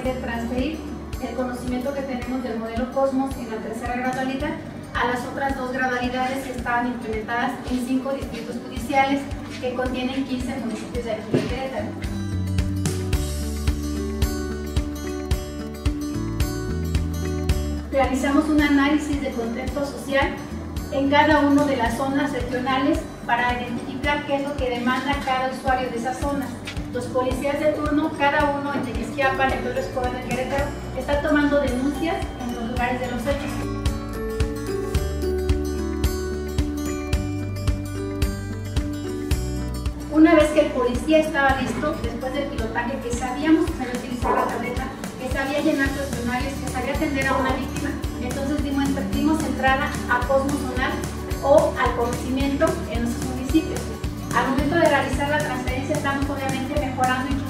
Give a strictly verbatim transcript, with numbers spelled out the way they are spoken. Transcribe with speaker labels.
Speaker 1: es de transferir el conocimiento que tenemos del modelo Cosmos en la tercera gradualidad a las otras dos gradualidades que estaban implementadas en cinco distritos judiciales que contienen quince municipios de aquí de Querétaro. Realizamos un análisis de contexto social en cada una de las zonas regionales para identificar qué es lo que demanda cada usuario de esas zonas. Los policías de turno, cada uno en Tequisquiapan, en Pedro Escobar, en Querétaro, está tomando denuncias en los lugares de los hechos. Una vez que el policía estaba listo, después del pilotaje, que sabíamos que sabía utilizar la tableta, que sabía llenar cuestionarios, que sabía atender a una víctima, entonces dimos, dimos entrada a Cosmos Zonal o al conocimiento en nuestros municipios. Al momento de realizar la transferencia estamos obviamente mejorando